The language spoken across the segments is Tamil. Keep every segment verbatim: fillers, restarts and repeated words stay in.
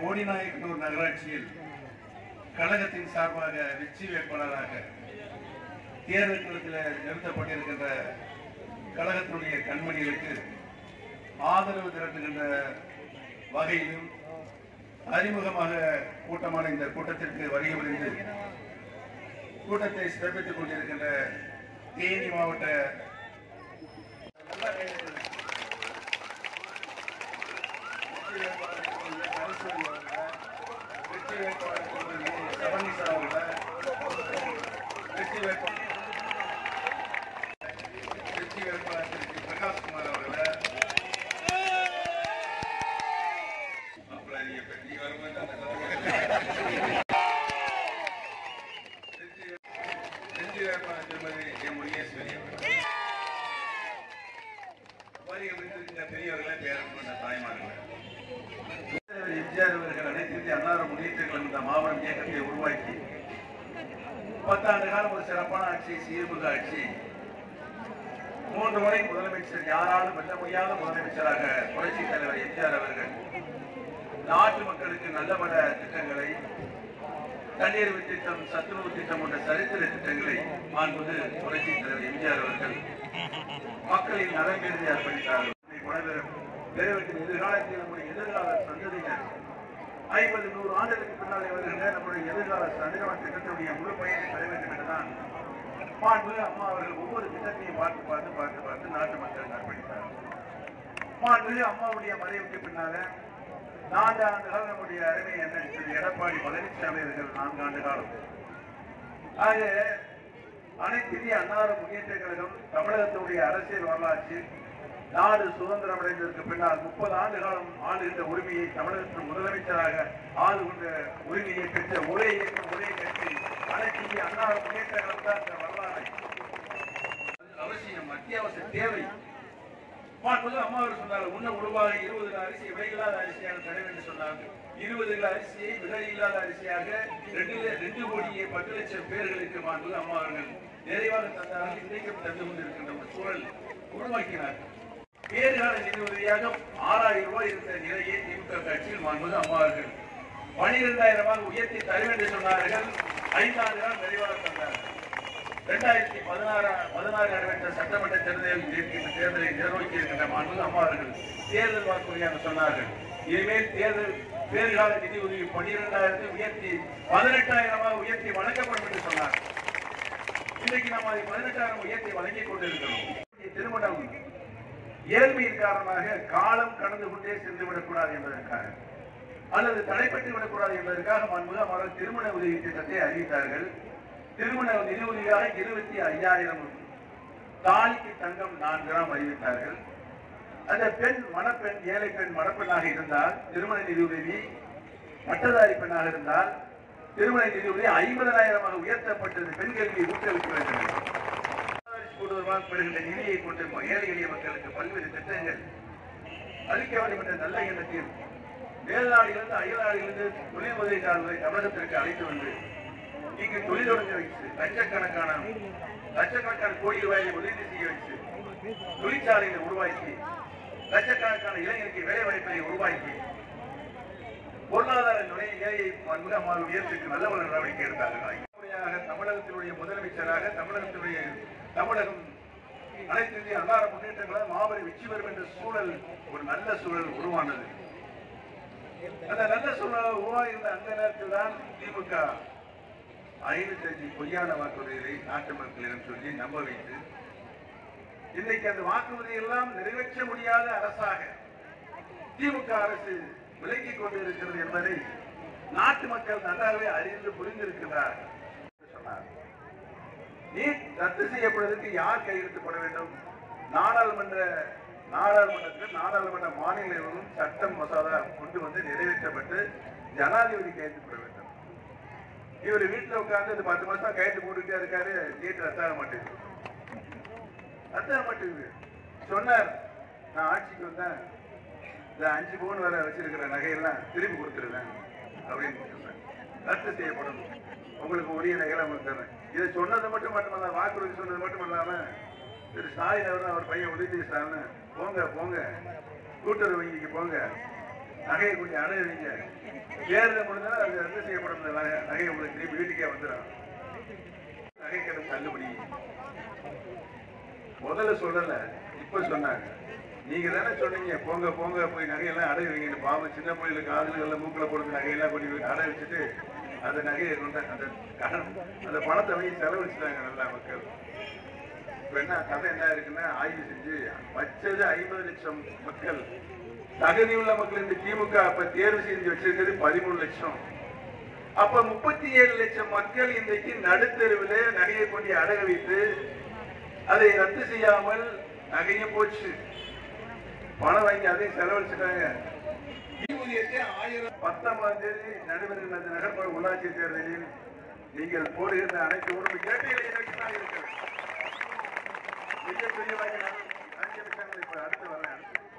போடிநாயக்கனூர் நகராட்சியில் கழகத்தின் சார்பாக வெற்றி வேட்பாளராக தேர்தல் களத்தில் நிறுத்தப்பட்டிருக்கின்ற கழகத்தினுடைய கண்மணிகளுக்கு ஆதரவு திரட்டுகின்ற வகையிலும் அறிமுகமாக கூட்டமான இந்த கூட்டத்திற்கு வருகை புரிந்து கூட்டத்தை சிறப்பித்துக் கொண்டிருக்கின்ற தேனி மாவட்ட வெற்றி வேட்பாளர் சவனிசா அவர்கள் வெற்றி வேட்பாளர் வெற்றி வேட்பாளர் பிரகாஷ்குமார் அவர்கள் வெற்றி வேட்பாளர் திருமதி எம் முருகேஸ்வரி பெரியவர்களே பேரம் கொண்ட தாய்மார்கள் எம்ஜிஆர் அவர்கள் அனைத்து இந்திய அன்னார முன்னேற்றங்கள் என்ற மாபெரும் இயக்கத்தை உருவாக்கி பத்தாண்டு காலம் ஒரு சிறப்பான ஆட்சி சீர்மிகு ஆட்சி மூன்று முறை முதலமைச்சர் யாராலும் வெல்ல முடியாத முதலமைச்சராக புரட்சி தலைவர் எம்ஜிஆர் அவர்கள் நாட்டு மக்களுக்கு நல்ல பல திட்டங்களை தண்ணீர் திட்டம் சத்துணவு திட்டம் போன்ற சரித்திர திட்டங்களை மாண்புமிகு புரட்சி தலைவர் எம்ஜிஆர் அவர்கள் மக்களின் நலன் கருதி அர்ப்பணித்தார்கள். நிறைவேற்றும் எதிர்காலத்தில் நம்முடைய எதிர்கால சந்ததியினர் ஐம்பது நூறு ஆண்டுகளுக்கு பின்னாலே வருகின்ற நம்முடைய எதிர்கால சந்திரவன் திட்டத்துடைய முழு பயனை பெற வேண்டும் என்றுதான் மாண்புமிகு அம்மா அவர்கள் ஒவ்வொரு திட்டத்தையும் பார்த்து பார்த்து பார்த்து பார்த்து நாட்டு மக்களுக்கு அர்ப்பணித்தார்கள். மாண்புமிகு அம்மாவுடைய மறைவுக்கு பின்னால நான்கு ஆண்டு காலம் நம்முடைய அருமை என்ன திரு எடப்பாடி பழனிசாமி அவர்கள் நான்கு ஆண்டு காலம் ஆக அனைத்து இந்திய அன்னார முன்னேற்ற கழகம் தமிழகத்துடைய அரசியல் வரலாற்று நாடு சுதந்திரம் அடைந்ததற்கு பின்னால் முப்பது ஆண்டு காலம் ஆளுகின்ற உரிமையை தமிழகத்தின் முதலமைச்சராக ஆளுகின்ற உரிமையை பெற்ற ஒரே இயக்கம் ஒரே கட்சி அனைத்து இந்திய அன்னார முன்னேற்ற கழகம் தான் இந்த வரலாறு அவசியம் அத்தியாவசிய தேவை. அம்மா அவர் சொன்னார்கள் முன்ன உருவாக இருபது கிலோ அரிசி விலையில்லாத அரிசியாக தர வேண்டும் சொன்னார்கள். இருபது கிலோ அரிசியை விலை இல்லாத அரிசியாக ரெண்டு ரெண்டு கோடியே பத்து லட்சம் பேர்களுக்கு மாண்புமிகு அம்மா அவர்கள் நிறைவாக தந்தார்கள். இன்றைக்கும் தந்து கொண்டிருக்கின்ற ஒரு சூழல் உருவாக்கினார்கள். பேறுகால நிதி உதவியாக ஆறாயிரம் ரூபாய் இருந்த நிலையை திமுக கட்சியில் மாண்புமிகு அம்மா அவர்கள் பனிரெண்டாயிரமாக உயர்த்தி தரும் என்று சொன்னார்கள். ஐந்தாண்டு காலம் நிறைவாக தந்தார்கள். இரண்டாயிரத்தி பதினாறு பதினாறு நடைபெற்ற சட்டமன்ற தேர்தலில் தேர்தலை நிர்வகிக்க இருக்கின்ற மாண்புமிகு அம்மா அவர்கள் தேர்தல் வாக்குறுதியாக சொன்னார்கள். இனிமேல் தேர்தல் பேறுகால நிதி உதவி பனிரெண்டாயிரத்தை உயர்த்தி பதினெட்டாயிரமாக உயர்த்தி வழங்கப்படும் என்று சொன்னார். இன்றைக்கு நாம் அதை பதினெட்டாயிரம் உயர்த்தி வழங்கிக் கொண்டிருக்கிறோம். திருமணம் ஏழ்மையின் காரணமாக காலம் கடந்து கொண்டே சென்று விடக்கூடாது என்பதற்காக அல்லது தடைப்பட்டு விடக்கூடாது என்பதற்காக மாண்புமிகு அவர்கள் திருமண உதவி திட்டத்தை அறிவித்தார்கள். திருமண நிதி உதவியாக இருபத்தி ஐயாயிரம் தாலிக்கு தங்கம் நான்கு கிராம் அறிவித்தார்கள். அந்த பெண் மணப்பெண் ஏழை பெண் மணப்பெண்ணாக இருந்தால் திருமண நிதி உதவி, பட்டதாரி பெண்ணாக இருந்தால் திருமண நிதி உதவி ஐம்பதாயிரமாக உயர்த்தப்பட்டது. பெண் கல்வியை ஊக்குவிக்க வேண்டும். கூடுதலாக பெறுகின்ற நிதியை கொண்டு ஏழை எளிய மக்களுக்கு பல்வேறு திட்டங்கள் அளிக்க வேண்டும் என்ற நல்ல எண்ணத்தில் மேல்நாடிலிருந்து அயல்நாடிலிருந்து தொழில் முதலீட்டாளர்களை தமிழகத்திற்கு அழைத்து வந்து இங்கு தொழில் தொடங்க வைத்து லட்சக்கணக்கான லட்சக்கணக்கான கோடி ரூபாயை முதலீடு செய்ய வைத்து தொழிற்சாலைகளை உருவாக்கி லட்சக்கணக்கான இளைஞருக்கு வேலை வாய்ப்பை உருவாக்கி பொருளாதார நிலையை உயர்த்துக்கு நல்ல ஒரு நடவடிக்கை எடுத்தார்கள். தமிழகத்தினுடைய முதலமைச்சராக தமிழகத்தினுடைய தமிழகம் அனைத்து இந்திய அன்னார முன்னேற்றங்களால் மாபெரும் வெற்றி பெறும் என்ற சூழல் ஒரு நல்ல சூழல் உருவானது. அந்த நல்ல சூழல் உருவாகின்ற அந்த நேரத்தில் தான் திமுக ஐநூத்தி அஞ்சு பொய்யான வாக்குறுதிகளை நாட்டு மக்களிடம் சொல்லி நம்ப வைத்து இன்றைக்கு அந்த வாக்குறுதி எல்லாம் நிறைவேற்ற முடியாத அரசாக திமுக அரசு விலகிக் கொண்டிருக்கிறது என்பதை நாட்டு மக்கள் நன்றாகவே அறிந்து புரிந்திருக்கிறார் சொன்னார். நீட் ரத்து செய்யப்படுவதற்கு யார் கையெழுத்துப்பட வேண்டும்? நாடாளுமன்ற நாடாளுமன்றத்தில் நாடாளுமன்ற மாநிலங்களும் சட்டம் மசோதா கொண்டு வந்து நிறைவேற்றப்பட்டு ஜனாதிபதி கையெழுத்துப்பட வேண்டும். இவர் வீட்டில் உட்கார்ந்து பத்து மாசம் கையெழுத்து போட்டுட்டே இருக்காரு. நீட் ரத்தாக மாட்டேங்குது ரத்தாக மாட்டேங்குது சொன்னார். நான் ஆட்சிக்கு வந்தேன், இந்த அஞ்சு பவுன் வர வச்சிருக்கிற நகையெல்லாம் திரும்பி கொடுத்துருவேன் அப்படின்னு சொன்னேன். ரத்து செய்யப்படும், உங்களுக்கு உரிய நகைகளை உங்களுக்கு தரேன். இதை சொன்னது மட்டும் மட்டுமல்ல, வாக்குறுதி சொன்னது மட்டும் இல்லாம திரு ஸ்டாலின் அவர் அவர் பையன் உதயநிதி ஸ்டாலின் போங்க போங்க கூட்டுறவு வங்கிக்கு போங்க, நகையை கொஞ்சம் அணுகுவீங்க. தேர்தல் முடிஞ்சாலும் அது ரத்து செய்யப்படும். நகை உங்களுக்கு திருப்பி வீட்டுக்கே வந்துடும். நகை கடன் தள்ளுபடி முதல்ல சொல்லல, இப்ப சொன்னாங்க. நீங்க தானே சொன்னீங்க போங்க போங்க போய் நகையெல்லாம் அடைவீங்க. பாவம் சின்ன பிள்ளைகளுக்கு காதுல மூக்கில போடுறது நகையெல்லாம் கொண்டு அடை வச்சுட்டு அந்த நகையை கொண்டு அந்த அந்த பணத்தை வாங்கி செலவழிச்சுட்டாங்க நல்லா மக்கள். இப்ப என்ன கதை என்ன இருக்குன்னா, ஆய்வு செஞ்சு வச்சது ஐம்பது லட்சம் மக்கள், தகுதி உள்ள மக்கள் இந்த திமுக அப்ப தேர்வு செஞ்சு வச்சிருக்கிறது பதிமூணு லட்சம். அப்ப முப்பத்தி ஏழு லட்சம் மக்கள் இன்றைக்கு நடுத்தருவிலே நகையை கொண்டு அடக வைத்து அதை ரத்து செய்யாமல் நகையும் போச்சு, பணம் வாங்கி அதையும் செலவழிச்சுட்டாங்க. ஆயிரம் பத்தொன்பதாம் தேதி நடைபெறுகிற நகர்ப்புற உள்ளாட்சி தேர்தலில் நீங்கள் போடுகின்ற அனைத்து உரிமை கேட்டீர்கள். மிகப்பெரிய அஞ்சு விஷயங்கள் இப்ப அடுத்து வரேன்.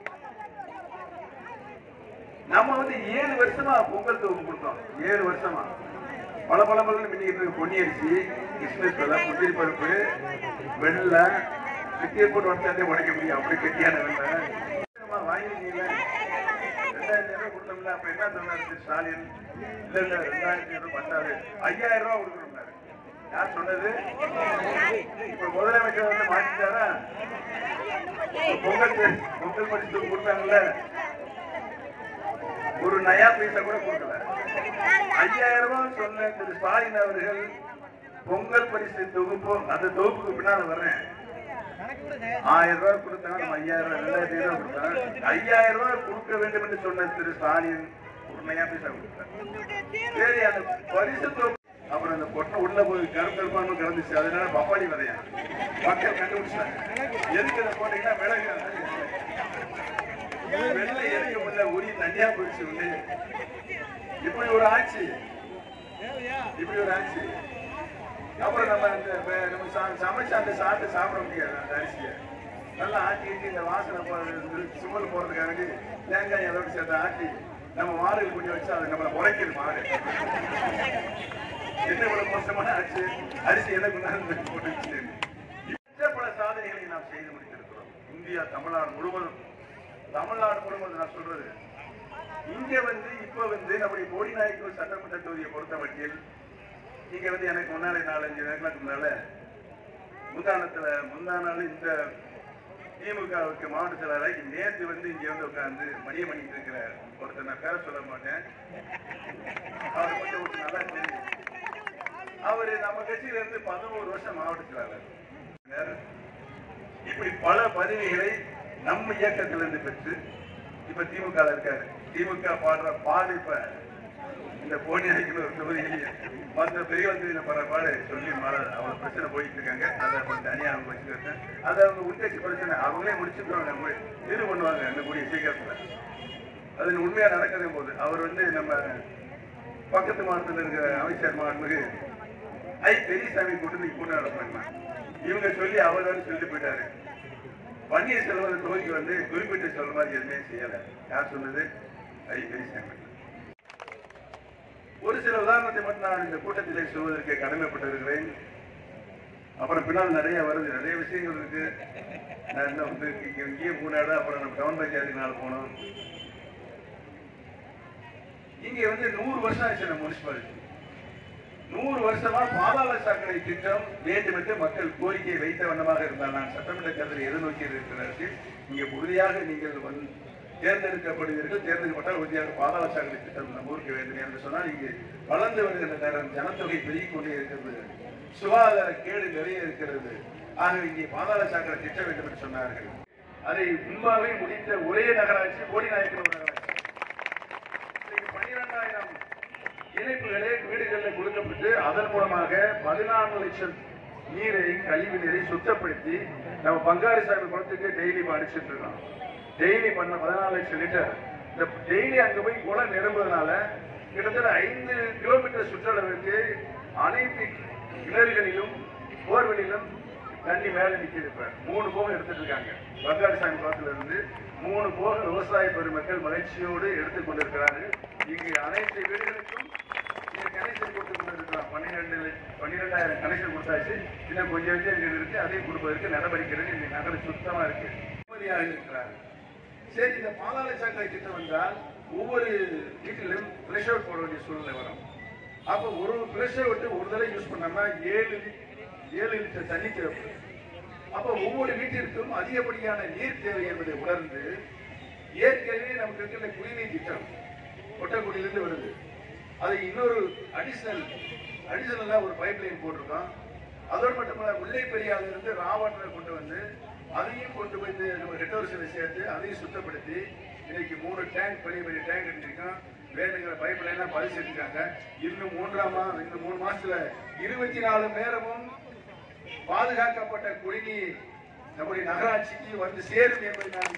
நம்ம வந்து ஏழு வருஷமா பொங்கல் தொகுப்பு கொடுத்தோம். ஏழு வருஷமா பல பல பல மின்னிட்டு பொன்னியரிசி, கிறிஸ்மஸ் வெள்ளம், முந்திரி பருப்பு, வெள்ளம் சித்தியை போட்டு வந்தாலே உடைக்க முடியும். அப்படி கெட்டியான வெள்ளம் வாங்கிருக்கீங்களா? ரெண்டாயிரத்தி ரூபாய் கொடுத்தோம்ல. அப்ப என்ன சொன்னாரு ஸ்டாலின்? இல்ல இல்ல ரெண்டாயிரத்தி ரூபாய் பத்தாது, ஐயாயிரம் ரூபாய் கொடுக்கணும்னாரு. யார் சொன்னது? இப்ப முதலமைச்சர் வந்து மாற்றிட்டாரா? பொங்கல் பொங்கல் பரிசு கொடுத்தாங்கல்ல, ஒரு நயா பைசா கூட கொடுக்கல. ஐயாயிரம் ரூபாய் சொன்ன திரு ஸ்டாலின் அவர்கள் பொங்கல் பரிசு தொகுப்பு, அந்த தொகுப்புக்கு பின்னால வர்றேன், ஆயிரம் ரூபாய் கொடுத்தாங்க. நம்ம ஐயாயிரம் ரூபாய் ரெண்டாயிரத்தி ரூபாய் கொடுத்தாங்க. ஐயாயிரம் ரூபாய் கொடுக்க வேண்டும் என்று சொன்ன திரு ஸ்டாலின் ஒரு நயா பைசா கொடுத்தார். சரி, அந்த பரிசு தொகுப்பு அப்புறம் அந்த பொட்டை உள்ள போய் கருப்பருப்பான்னு கிடந்துச்சு. அதனால பப்பாளி விதையா மக்கள் கண்டுபிடிச்சாங்க. எதுக்கு அதை போட்டீங்கன்னா மிளகு வெள்ளை எரிக்க முடியல, உரி தனியா போயிடுச்சு உள்ள. இப்படி ஒரு ஆட்சி, இப்படி ஒரு ஆட்சி. அப்புறம் நம்ம அந்த நம்ம சமைச்சு அந்த சாப்பிட்டு சாப்பிட முடியாது. அந்த அரிசியை நல்லா ஆட்டிட்டு இந்த வாசனை சுமல் போறதுக்காக தேங்காய் அதோட சேர்த்து ஆட்டி நம்ம மாடுகள் கொஞ்சம் வச்சு அதை நம்மளை உரைக்குது மாடு. என்ன இவ்வளவு மோசமான ஆட்சி? அரிசி எதை கொண்டாந்து போட்டு பல சாதனைகளை நாம் செய்து முடித்திருக்கிறோம். இந்தியா தமிழ்நாடு முழுவதும், தமிழ்நாடு முழுவதும் நான் சொல்றது, இங்க வந்து இப்ப வந்து நம்முடைய போடிநாயக்கர் சட்டமன்ற தொகுதியை பொறுத்த மட்டில் இங்க வந்து எனக்கு முன்னாலே நாலஞ்சு நேரங்களுக்கு முன்னால முந்தானத்துல முந்தா நாள் இந்த திமுகவுக்கு மாவட்ட செயலாளர் நேற்று வந்து இங்க வந்து உட்கார்ந்து மணிய பண்ணிட்டு இருக்கிற ஒருத்தர், நான் பேர சொல்ல மாட்டேன், அவரை பத்தி ஒரு நல்லா தெரியும். அவரு நம்ம கட்சியில இருந்து பதினோரு வருஷம் மாவட்ட செயலாளர். இப்படி பல பதவிகளை நம்ம இயக்கத்திலிருந்து பெற்று இப்ப திமுக இருக்காரு. திமுக பாடுற பாடு இப்ப இந்த போனியாய்க்கு ஒரு தொகுதியிலேயே மற்ற பெரியவங்க பல பாடு சொல்லி அவங்க பிரச்சனை போயிட்டு இருக்காங்க. அதை கொஞ்சம் தனியாக அவங்க வச்சுக்கிறேன். அதை அவங்க உட்கட்சி பிரச்சனை அவங்களே முடிச்சுட்டு இது பண்ணுவாங்க இந்த கூடிய சீக்கிரத்துல. அது உண்மையா நடக்கதே போது அவர் வந்து நம்ம பக்கத்து மாவட்டத்தில் இருக்கிற அமைச்சர் மாண்புமிகு ஐ பெரியசாமி கூட்டணி கூட்டம் நடப்பாங்க. இவங்க சொல்லி அவர் வந்து சொல்லிட்டு போயிட்டாரு. பன்னீர்செல்வம் தொகுதிக்கு வந்து குறிப்பிட்டு சொல்ற மாதிரி எதுவுமே செய்யல. யார் சொன்னது? ஐ பெரியசாமி. ஒரு சில உதாரணத்தை மட்டும் நான் இந்த கூட்டத்திலே சொல்வதற்கு கடமைப்பட்டிருக்கிறேன். அப்புறம் பின்னால் நிறைய வருது, நிறைய விஷயங்கள் இருக்கு. நான் என்ன வந்து இங்கேயே மூணாடு, அப்புறம் நம்ம டவுன் பஞ்சாயத்துக்கு நாள் போனோம். இங்க வந்து நூறு வருஷம் ஆச்சு நம்ம முனிசிபாலிட்டி. நூறு வருஷமா பாதாள சாக்கடை திட்டம் வேண்டும் என்று மக்கள் கோரிக்கையை வைத்த வண்ணமாக இருந்தால், நான் சட்டமன்ற தேர்தலை எதிர்நோக்கி இருக்கிறார்கள். இங்க உறுதியாக நீங்கள் வந்து தேர்ந்தெடுக்கப்படுவீர்கள். தேர்ந்தெடுக்கப்பட்டால் உறுதியாக பாதாள சாக்கடை திட்டம் நம்ம ஊருக்கு வேண்டும் என்று சொன்னால், இங்கு வளர்ந்து வருகின்ற நேரம் ஜனத்தொகை பெருகிக் கொண்டே இருக்கிறது, சுகாதார கேடு நிறைய இருக்கிறது. ஆகவே இங்கே பாதாள சாக்கடை திட்டம் வேண்டும் என்று சொன்னார்கள். அதை முன்பாகவே முடித்த ஒரே நகராட்சி போடிநாயக்கர் நகராட்சி. பன்னிரெண்டாயிரம் இணைப்புகளே வீடுகளில் கொடுக்கப்பட்டு அதன் மூலமாக பதினான்கு லட்சம் நீரை, கழிவு நீரை சுத்தப்படுத்தி நம்ம பங்காரிசாமி குளத்துக்கு டெய்லி அடிச்சுட்டு இருக்கோம். டெய்லி பண்ண பதினாலு லட்சம் லிட்டர். இந்த டெய்லி அங்க போய் குளம் நிரம்புவதனால கிட்டத்தட்ட ஐந்து கிலோமீட்டர் சுற்றளவுக்கு அனைத்து கிணறுகளிலும் போர்வெளியிலும் தண்ணி மேல நிற்கிறது. இப்ப மூணு போகம் எடுத்துட்டு இருக்காங்க. பங்காரிசாமி குளத்துல இருந்து மூணு போக விவசாய பெருமக்கள் மகிழ்ச்சியோடு எடுத்துக் கொண்டிருக்கிறார்கள். இங்கு அனைத்து வீடுகளுக்கும் கனெக்ஷன் கொடுத்து கொண்டிருக்கிறார். பன்னிரெண்டு பன்னிரெண்டாயிரம் கனெக்ஷன் கொடுத்தாச்சு. இன்னும் கொஞ்சம் கொஞ்சம் இருக்கு, அதையும் கொடுப்பதற்கு நடவடிக்கை. இந்த நகரம் சுத்தமா இருக்கு, இருக்கிறார்கள். சரி, இந்த பாதாள சாக்கடை திட்டம் என்றால் ஒவ்வொரு வீட்டிலும் ஃப்ரெஷ் அவுட் போட வேண்டிய சூழ்நிலை வரும். அப்போ ஒரு ஃப்ரெஷ் அவுட் ஒரு தடவை யூஸ் பண்ணோம்னா ஏழு ஏழு லிட்டர் தண்ணி தேவைப்படும். அப்போ ஒவ்வொரு வீட்டிற்கும் அதிகப்படியான நீர் தேவை என்பதை உணர்ந்து ஏற்கனவே நமக்கு இருக்கிற குடிநீர் திட்டம் கொட்டக்குடியிலிருந்து வருது. அது இன்னொரு அடிஷனல் அடிஷனலா ஒரு பைப் லைன் போட்டிருக்கோம். அதோடு மட்டுமல்ல முல்லை பெரியாரிலிருந்து ராவாட்டரை கொண்டு வந்து அதையும் கொண்டு வந்து நம்ம ரெட்டோர்ஸில் சேர்த்து அதையும் சுத்தப்படுத்தி இன்னைக்கு மூணு டேங்க் பெரிய பெரிய டேங்க் எடுத்திருக்கோம். வேணுங்கிற பைப் லைன்லாம் பரிசீலிச்சிருக்காங்க. இன்னும் மூன்றாம் மா இன்னும் மூணு மாசத்துல இருபத்தி நாலு நேரமும் பாதுகாக்கப்பட்ட குடிநீர் நம்முடைய நகராட்சிக்கு வந்து சேரும் என்பதை நான்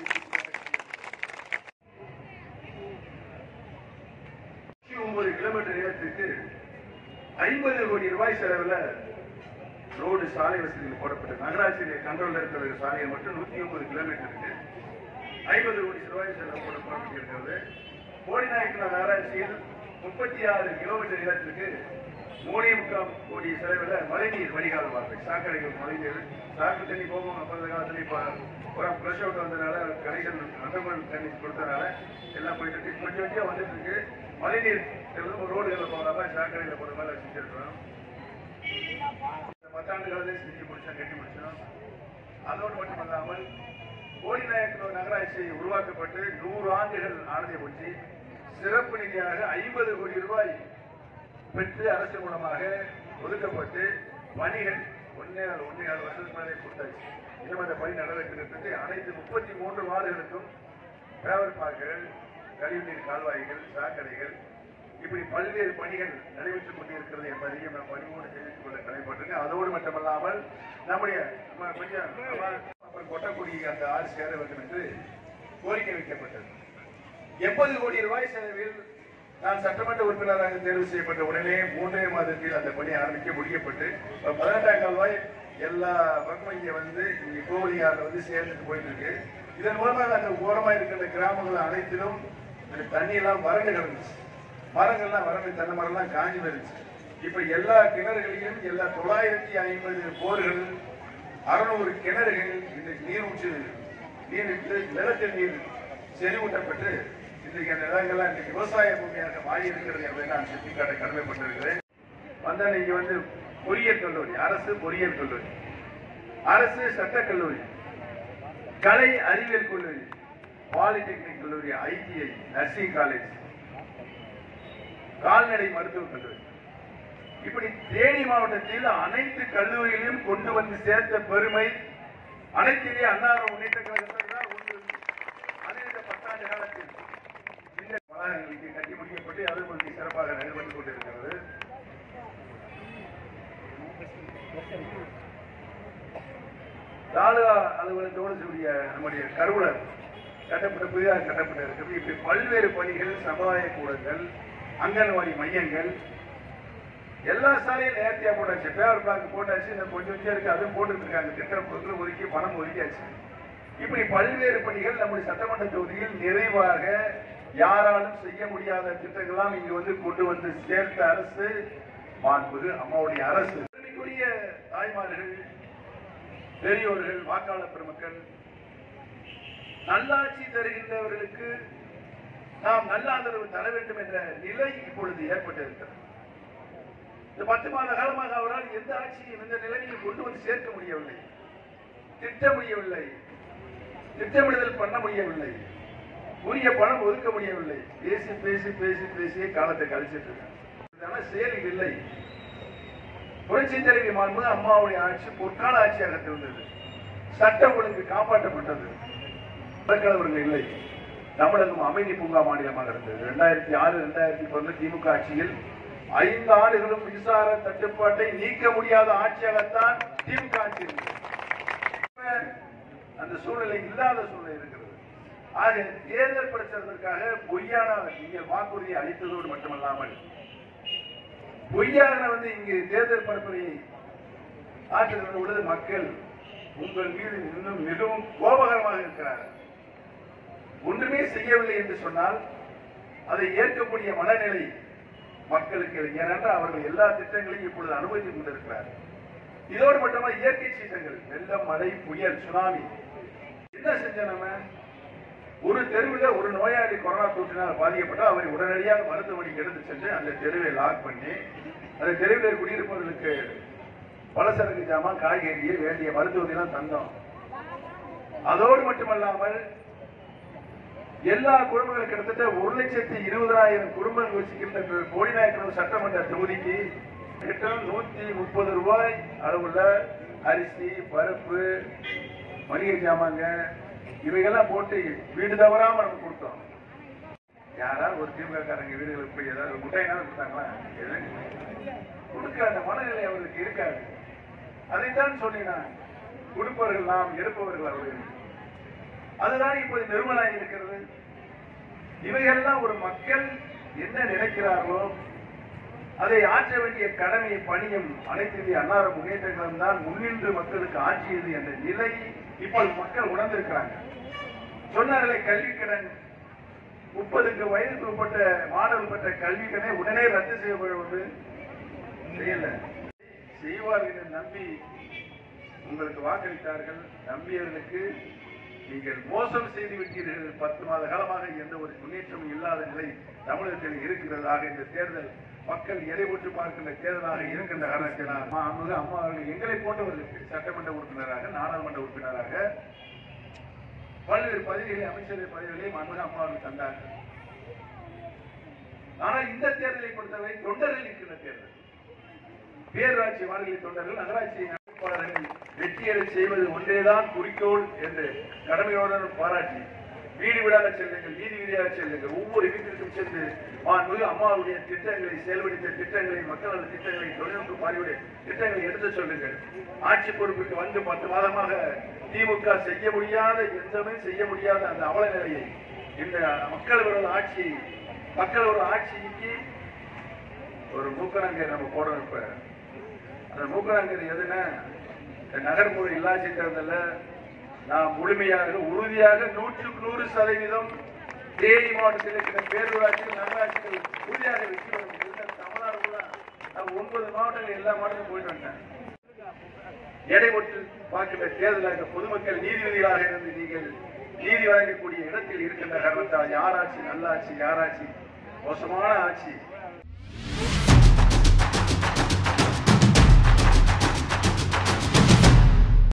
ஒன்பது கிலோமீட்டர் நேரத்துக்கு ஐம்பது கோடி ரூபாய் செலவில் ரோடு சாலை வசதிகள் போடப்பட்ட நகராட்சியுடைய கண்ட்ரோல் இருக்கிற சாலையை மட்டும் நூத்தி ஒன்பது கிலோமீட்டருக்கு ஐம்பது கோடி ரூபாய் செலவு போடப்பட்டிருக்கிறது. போடிநாயக்கனூர் நகராட்சியில் முப்பத்தி ஆறு கிலோமீட்டர் இடத்திற்கு மூணே முக்கால் கோடி செலவில் மழைநீர் வடிகால் வார்த்தை சாக்கடைகள் மழைநீர் சாக்கு தண்ணி போகும். அப்பந்த காலத்துல இப்ப ஃப்ரெஷ் அவுட் வந்ததுனால கனெக்ஷன் அண்டர்கிரவுண்ட் தண்ணி கொடுத்ததுனால எல்லாம் போயிட்டு இருக்கு. கொஞ்சம் கொஞ்சம் வந்துட்டு இருக்கு. மழைநீர் ரோடுகளில் போகாம சாக்கடையில் போற மாதிரி செஞ்சிருக்கிறோம். பத்தாண்டு காலத்தையும் செஞ்சு முடிச்சோம், கட்டி முடிச்சோம். அதோடு மட்டுமல்லாமல் போடிநாயக்கனூர் நகராட்சி உருவாக்கப்பட்டு நூறு ஆண்டுகள் ஆனதை ஒட்டி சிறப்பு நிதியாக ஐம்பது கோடி ரூபாய் பெற்று அரசு மூலமாக ஒதுக்கப்பட்டு பணிகள் ஒன்னே ஒன்னே ஆறு வருஷத்துக்கு மேலே கொடுத்தாச்சு. இன்னும் அந்த பணி நடவடிக்கை அனைத்து முப்பத்தி மூன்று வார்டுகளுக்கும் பேவர் பார்க்குகள், கழிவுநீர் கால்வாய்கள், சாக்கடைகள் இப்படி பல்வேறு பணிகள் நடைபெற்றுக் கொண்டிருக்கிறது என்பதையும் நாம் பணிவோடு தெரிவித்துக் கொள்ள கடமைப்பட்டிருக்கேன். அதோடு மட்டுமல்லாமல் நம்முடைய கொஞ்சம் கொட்டக்கூடிய அந்த ஆறு சேர வேண்டும் என்று கோரிக்கை வைக்கப்பட்டது. எண்பது கோடி ரூபாய் செலவில் நான் சட்டமன்ற உறுப்பினராக தேர்வு செய்யப்பட்ட உடனே மூன்றே மாதத்தில் அந்த பணி ஆரம்பிக்க முடிக்கப்பட்டு பதினெட்டாம் ரூபாய் எல்லா பக்கமும் இங்க வந்து இங்க கோவலியாரில் வந்து சேர்ந்துட்டு போயிட்டு இருக்கு. இதன் மூலமாக அந்த ஓரமா இருக்கின்ற கிராமங்கள் அனைத்திலும் தண்ணி எல்லாம் வறண்டு கிடந்துச்சு. மரங்கள்லாம் வறண்டு தென்னை மரம்லாம் காஞ்சி வருச்சு. இப்ப எல்லா கிணறுகளையும் எல்லா தொள்ளாயிரத்தி ஐம்பது போர்கள் அறுநூறு கிணறுகள் இன்றைக்கு நீர் ஊற்று நீர் விட்டு நிலத்தில் நீர் செறிவூட்டப்பட்டு இன்றைக்கு அந்த நிலங்கள்லாம் இன்றைக்கு விவசாய பூமியாக மாறி இருக்கிறது என்பதை நான் சுட்டிக்காட்ட கடமைப்பட்டிருக்கிறேன். வந்தா நீங்க வந்து பொறியியல் கல்லூரி, அரசு பொறியியல் கல்லூரி, அரசு சட்டக் கல்லூரி, கலை அறிவியல் கல்லூரி, பாலிடெக்னிக் கல்லூரி, ஐடிஐ, நர்சிங் காலேஜ், கால்நடை மருத்துவக் கல்லூரி, இப்படி தேனி மாவட்டத்தில் அனைத்து கல்லூரிகளையும் கொண்டு வந்து சேர்த்த பெருமை அனைத்து இந்திய அண்ணா முன்னேற்ற கழகத்தில் தான் உண்டு. அது இந்த பத்தாண்டு காலத்தில் இந்த வளாகங்களுக்கு கட்டி முடிக்கப்பட்டு அது சிறப்பாக நடைபெற்றுக் கொண்டிருக்கிறது. தாலுகா அலுவலகத்தோடு கூடிய நம்முடைய கருவூலம் கட்டப்பட்ட புதிதாக கட்டப்பட்ட இருக்கிறது. இப்படி பல்வேறு பணிகள், சமுதாய கூடங்கள், அங்கன்வாடி மையங்கள் எல்லா சாலையும் நேர்த்தியா போட்டாச்சு. பேவர் பிளாக் போட்டாச்சு. இந்த கொஞ்சம் கொஞ்சம் இருக்கு, அதுவும் போட்டு இருக்காங்க. திட்டம் பொருட்கள் ஒதுக்கி பணம் ஒதுக்கியாச்சு. இப்படி பல்வேறு பணிகள் நம்முடைய சட்டமன்ற தொகுதியில் நிறைவாக யாராலும் செய்ய முடியாத திட்டங்கள்லாம் இங்கு வந்து கொண்டு வந்து சேர்த்த அரசு மாண்புமிகு அம்மாவுடைய அரசு. தாய்மார்கள், பெரியோர்கள், வாக்காளர் பெருமக்கள், நல்லாட்சி தருகின்றவர்களுக்கு நாம் நல்ல ஆதரவு தர வேண்டும் என்ற நிலை இப்பொழுது ஏற்பட்டிருக்கிறது. இந்த பத்து மாத காலமாக அவரால் எந்த ஆட்சியும் இந்த நிலைமையில் கொண்டு வந்து சேர்க்க முடியவில்லை, திட்ட முடியவில்லை, திட்டமிடுதல் பண்ண முடியவில்லை, உரிய பணம் ஒதுக்க முடியவில்லை. பேசி பேசி பேசி பேசியே காலத்தை கழிச்சிட்டு இருக்காங்க. செயலில் இல்லை. புரட்சி தலைவி மாண்புமிகு அம்மாவுடைய ஆட்சி பொற்கால ஆட்சியாக இருந்தது. சட்டம் ஒழுங்கு காப்பாற்றப்பட்டது. கலவரங்கள் இல்லை. தமிழகம் அமைதி பூங்கா மாநிலமாக இருந்தது. இரண்டாயிரத்தி ஆறு இரண்டாயிரத்தி பதினொன்று திமுக ஆட்சியில் ஐந்து ஆண்டுகளும் மின்சார தட்டுப்பாட்டை நீக்க முடியாத ஆட்சியாகத்தான் திமுக ஆட்சி இருந்தது. அந்த சூழ்நிலை இல்லாத சூழ்நிலை இருக்கிறது. ஆக தேர்தல் பிரச்சாரத்திற்காக பொய்யான நீங்கள் வாக்குறுதியை அளித்ததோடு மட்டுமல்லாமல் பொய்யான வந்து இங்கு தேர்தல் பரப்புரையை ஆற்றுகின்ற பொழுது மக்கள் உங்கள் மீது இன்னும் மிகவும் கோபகரமாக இருக்கிறார்கள். ஒன்றுமே செய்யவில்லை என்று சொன்னால் அதை ஏற்கக்கூடிய மனநிலை மக்களுக்கு ஏனென்றால் அவர்கள் எல்லா திட்டங்களையும் இப்பொழுது அனுமதித்துக் கொண்டிருக்கிறார். இதோடு மட்டுமல்ல இயற்கை சீற்றங்கள், வெள்ளம், மழை, புயல், சுனாமி என்ன செஞ்ச நம்ம ஒரு தெருவில் ஒரு நோயாளி கொரோனா தொற்றினால் பாதிக்கப்பட்டால் அவரை உடனடியாக மருத்துவமனைக்கு எடுத்து சென்று அந்த தெருவை லாக் பண்ணி அந்த தெருவில் குடியிருப்பவர்களுக்கு பலசரக்கு ஜாமான் காய்கறியை வேண்டிய மருத்துவத்தையும் தந்தோம். அதோடு மட்டுமல்லாமல் எல்லா குடும்பங்களும் கிட்டத்தட்ட ஒரு லட்சத்தி இருபதாயிரம் குடும்பங்கள் வச்சுக்கின்ற போடிநாயக்கனூர் சட்டமன்ற தொகுதிக்கு கிட்ட நூத்தி முப்பது ரூபாய் அளவுள்ள அரிசி பருப்பு மளிகை ஜாமாங்க இவைகள்லாம் போட்டு வீடு தவறாம நம்ம கொடுத்தோம். யாராவது ஒரு திமுககாரங்க வீடுகளுக்கு போய் ஏதாவது முட்டையினாலும் கொடுத்தாங்களா? கொடுக்க அந்த மனநிலை அவர்களுக்கு இருக்காது. அதைத்தான் சொன்னான், கொடுப்பவர்கள் நாம், எடுப்பவர்கள் அவர்கள். அதுதான் இப்போது நிறுவனம் இருக்கிறது. இவைகள்லாம் ஒரு மக்கள் என்ன நினைக்கிறார்களோ அதை ஆற்ற வேண்டிய கடமையை பணியும் அனைத்து இந்திய அண்ணா முன்னேற்ற கழகம் தான் முன்னின்று மக்களுக்கு ஆட்சியது என்ற நிலை இப்போது மக்கள் உணர்ந்திருக்கிறாங்க. சொன்னார்களே கல்வி கடன், முப்பதுக்கு வயதுக்கு உட்பட்ட மாணவர்கள் பெற்ற கல்வி கடனை உடனே ரத்து செய்யப்படுவது செய்யல செய்வார்கள் நம்பி உங்களுக்கு வாக்களித்தார்கள். நம்பியவர்களுக்கு நீங்கள் மோசம் செய்து விட்டீர்கள். பத்து மாத காலமாக எந்த ஒரு முன்னேற்றமும் இல்லாத நிலை தமிழகத்தில் இருக்கிறதாக இந்த தேர்தல் மக்கள் எடை போட்டு பார்க்கின்ற தேர்தலாக இருக்கின்ற காரணத்தினால் அம்மா அவர்கள் எங்களை போன்றவர்களுக்கு சட்டமன்ற உறுப்பினராக நாடாளுமன்ற உறுப்பினராக பல்வேறு பதவிகளை அமைச்சர் பதவிகளை அம்மா அவர்கள் தந்தார்கள். ஆனால் இந்த தேர்தலை பொறுத்தவரை தொண்டர்கள் இருக்கின்ற தேர்தல், பேரூராட்சி மாநில தொண்டர்கள் நகராட்சி அமைப்பாளர்கள் வெற்றியடை செய்வது ஒன்றேதான் குறிக்கோள் என்று கடமையோடு பாராட்டி வீடு வீடாக செல்லுங்கள், வீதி வீதியாக செல்லுங்கள், ஒவ்வொரு வீட்டிற்கும் சென்று மாண்புமிகு அம்மாவுடைய திட்டங்களை செயல்படுத்த திட்டங்களை மக்களது திட்டங்களை தொழில்நுட்ப பாரியுடைய திட்டங்களை எடுத்து சொல்லுங்கள். ஆட்சி பொறுப்புக்கு வந்து பத்து மாதமாக திமுக செய்ய முடியாத எந்தமே செய்ய முடியாத அந்த அவல நிலையை இந்த மக்கள் விரோத ஆட்சி மக்கள் ஒரு ஆட்சிக்கு ஒரு மூக்கணங்கை நம்ம போடணும். இப்ப அந்த மூக்கணங்கை எதுன்னா நகர்ப்புற இல்லாட்சி தேர்தல நாம் முழுமையாக உறுதியாக நூற்றுக்கு நூறு சதவீதம் தேனி மாவட்டத்தில் இருக்கிற பேரூராட்சிகள் நகராட்சிகள் உறுதியாக வெற்றி பெற முடியும். தமிழ்நாடு கூட நான் ஒன்பது மாவட்டங்கள் எல்லா மாவட்டங்களும் போயிட்டு வந்தேன். எடை போட்டு பார்க்கின்ற தேர்தலாக பொதுமக்கள் நீதிபதிகளாக இருந்து நீங்கள் நீதி வழங்கக்கூடிய இடத்தில் இருக்கின்ற காரணத்தால் யாராட்சி நல்லாட்சி யாராட்சி மோசமான ஆட்சி